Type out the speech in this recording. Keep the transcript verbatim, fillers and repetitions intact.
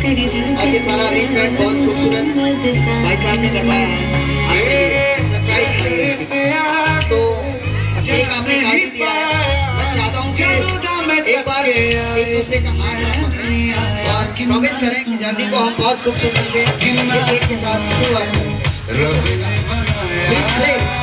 और ये सारा अरेंजमेंट बहुत खूबसूरत भाई साहब ने करवाया है। सरप्राइज तो केक आपने काट दिया है। मैं चाहता हूँ कि एक बार एक दूसरे का हाथ पकड़ें और प्रॉमिस करें कि जर्नी को हम बहुत खूबसूरत से केक के साथ शुरुआत करेंगे।